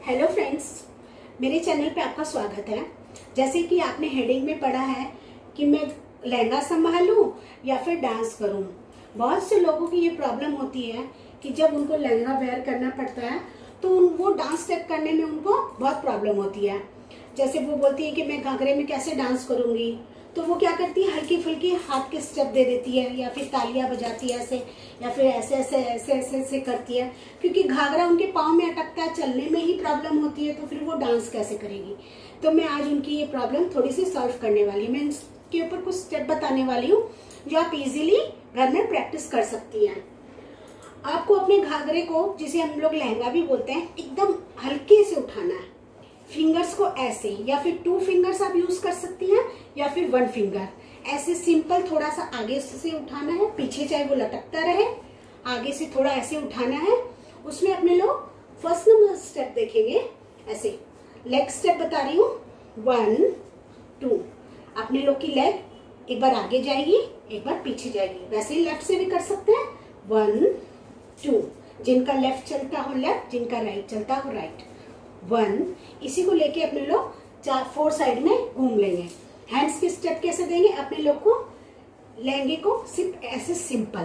Hello friends, मेरे channel पे आपका स्वागत है। जैसे कि आपने हेडिंग में पढ़ा है कि मैं लहंगा संभालूं या फिर डांस करूं। बहुत से लोगों की ये प्रॉब्लम होती है कि जब उनको लहंगा वेयर करना पड़ता है तो वो डांस स्टेप करने में उनको बहुत प्रॉब्लम होती है। जैसे वो बोलती है कि मैं घाघरे में कैसे डांस करूंगी, तो वो क्या करती है, हल्की फुल्की हाथ के स्टेप दे देती है या फिर तालियां बजाती है ऐसे, या फिर ऐसे ऐसे ऐसे ऐसे ऐसे करती है, क्योंकि घाघरा उनके पाँव में अटकता है, चलने में ही प्रॉब्लम होती है, तो फिर वो डांस कैसे करेगी। तो मैं आज उनकी ये प्रॉब्लम थोड़ी सी सॉल्व करने वाली हूँ। मैं इसके ऊपर कुछ स्टेप बताने वाली हूँ जो आप इजीली घर में प्रैक्टिस कर सकती हैं। आपको अपने घाघरे को, जिसे हम लोग लहंगा भी बोलते हैं, एकदम हल्के से उठाना है। फिंगर्स को ऐसे, या फिर 2 फिंगर्स आप यूज कर सकती हैं या फिर 1 फिंगर ऐसे सिंपल थोड़ा सा आगे से उठाना है, पीछे चाहे वो लटकता रहे, आगे से थोड़ा ऐसे उठाना है। उसमें अपने लोग फर्स्ट नंबर स्टेप देखेंगे, ऐसे लेग स्टेप बता रही हूँ, 1 2। अपने लोग की लेग एक बार आगे जाएगी, एक बार पीछे जाएगी। वैसे ही लेफ्ट से भी कर सकते हैं, 1 2। जिनका लेफ्ट चलता हो लेफ्ट, जिनका राइट चलता हो राइट, 1। इसी को लेके अपने लोग 4 साइड में घूम लेंगे। हैंड्स के स्टेप कैसे देंगे, अपने लोग को लहंगे को सिर्फ ऐसे सिंपल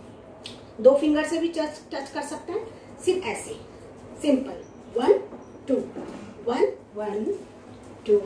2 फिंगर से भी टच कर सकते हैं, सिर्फ ऐसे सिंपल 1 2 1 1 2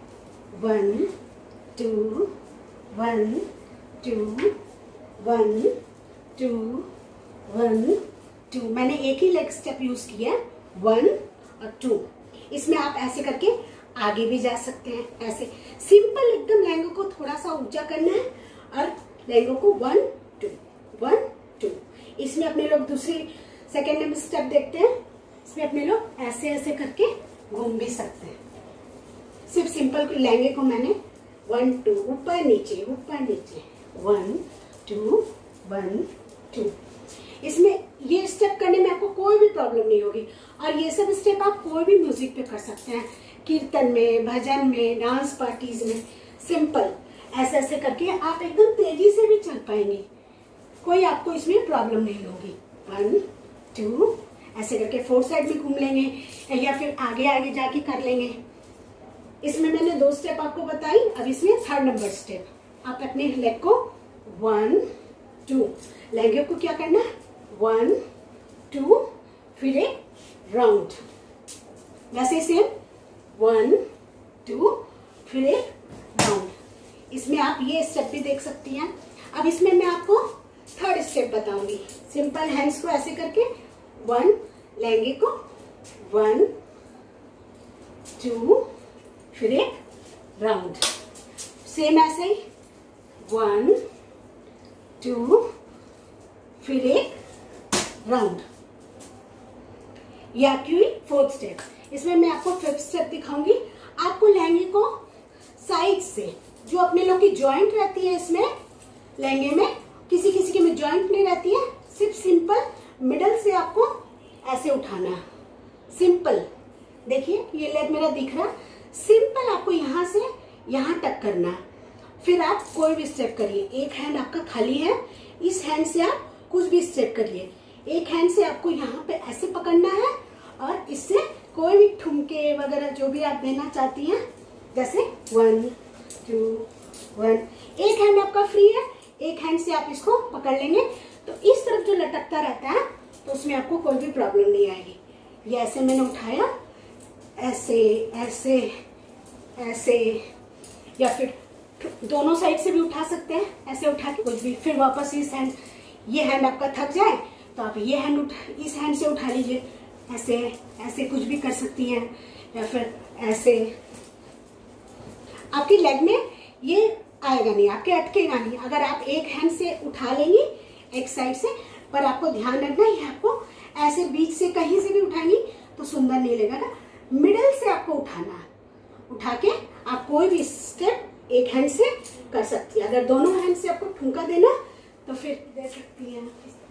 1 2 1 2 1 2 1 2। मैंने एक ही लेग स्टेप यूज किया, 1 और 2। इसमें आप ऐसे करके आगे भी जा सकते हैं, ऐसे सिंपल एकदम लहंगे को थोड़ा सा ऊंचा करना है और लहंगे को 1 2 1 2। इसमें अपने लोग दूसरी सेकेंड नंबर स्टेप देखते हैं। इसमें अपने लोग ऐसे ऐसे करके घूम भी सकते हैं। सिर्फ सिंपल लहंगे को मैंने 1 2 ऊपर नीचे 1 2 1 2। इसमें ये स्टेप करने में आपको कोई भी प्रॉब्लम नहीं होगी, और ये सब स्टेप आप कोई भी म्यूजिक पे कर सकते हैं, कीर्तन में, भजन में, डांस पार्टीज में। सिंपल ऐसे ऐसे करके आप एकदम तेजी से भी चल पाएंगे, कोई आपको इसमें प्रॉब्लम नहीं होगी। 1 2 ऐसे करके 4 साइड में घूम लेंगे या फिर आगे आगे जाके कर लेंगे। इसमें मैंने 2 स्टेप आपको बताई। अब इसमें 3rd नंबर स्टेप, आप अपने लेग को 1 2, लहंगे को क्या करना है, 1 2, फिर एक राउंड, वैसे सेम 1 2, फिर एक राउंड। इसमें आप ये स्टेप भी देख सकती हैं। अब इसमें मैं आपको 3rd स्टेप बताऊंगी। सिंपल हैंड्स को ऐसे करके 1, लहंगे को 1 2, फिर एक राउंड, सेम ऐसे ही 1 2, फिर एक राउंड। या क्यों 4th स्टेप। इसमें मैं आपको 5th स्टेप दिखाऊंगी। आपको लहंगे को साइड से, जो अपने लोग की जॉइंट रहती है इसमें लहंगे में, किसी किसी के में जॉइंट नहीं रहती है, सिर्फ सिंपल मिडल से आपको ऐसे उठाना है। सिंपल देखिए, ये लेग मेरा दिख रहा, सिंपल आपको यहाँ से यहाँ टक करना है। फिर आप कोई भी स्टेप करिए, एक हैंड आपका खाली है, इस हैंड से आप कुछ भी स्टेप करिए। एक हैंड से आपको यहाँ पे ऐसे पकड़ना है और इससे कोई भी ठुमके वगैरह जो भी आप देना चाहती हैं, जैसे 1 2 1। एक हैंड आपका फ्री है, एक हैंड से आप इसको पकड़ लेंगे, तो इस तरफ जो लटकता रहता है तो उसमें आपको कोई भी प्रॉब्लम नहीं आएगी। ये ऐसे मैंने उठाया, ऐसे ऐसे ऐसे, या फिर दोनों साइड से भी उठा सकते हैं, ऐसे उठा के कुछ भी। फिर वापस इस हैंड, ये हैंड आपका थक जाए तो आप ये हैंड इस हैंड से उठा लीजिए, ऐसे ऐसे कुछ भी कर सकती हैं, या फिर ऐसे। आपकी लेग में ये आएगा नहीं, आपके अटकेगा नहीं अगर आप एक हैंड से उठा लेंगी एक साइड से। पर आपको ध्यान रखना है, आपको ऐसे बीच से कहीं से भी उठाएंगी तो सुंदर नहीं लगेगा। मिडिल से आपको उठाना, उठा के आप कोई भी स्टेप एक हैंड से कर सकती है। अगर दोनों हैंड से आपको ठुमका देना तो फिर दे सकती हैं।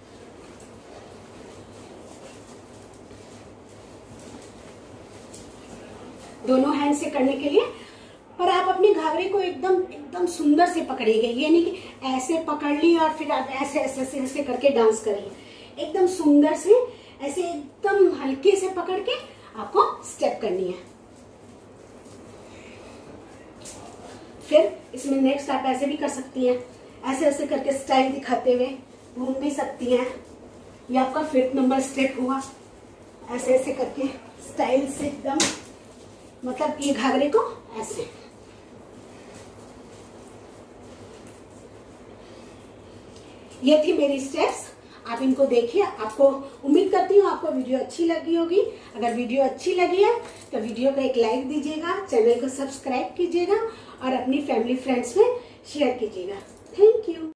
दोनों हैंड से करने के लिए, पर आप अपने घाघरे को एकदम सुंदर से पकड़िएगा। ये नहीं कि ऐसे पकड़ ली और फिर आप ऐसे ऐसे ऐसे ऐसे करके डांस करिए। एकदम सुंदर से ऐसे एकदम हल्के से पकड़ के आपको स्टेप करनी है। फिर इसमें नेक्स्ट आप ऐसे भी कर सकती हैं, ऐसे ऐसे करके स्टाइल दिखाते हुए घूम भी सकती हैं। ये आपका 5th नंबर स्टेप हुआ, ऐसे ऐसे करके स्टाइल से एकदम, मतलब ये घाघरे को ऐसे। ये थी मेरी स्टेप्स, आप इनको देखिए। आपको उम्मीद करती हूँ आपको वीडियो अच्छी लगी होगी। अगर वीडियो अच्छी लगी है तो वीडियो को एक लाइक दीजिएगा, चैनल को सब्सक्राइब कीजिएगा और अपनी फैमिली फ्रेंड्स में शेयर कीजिएगा। Thank you.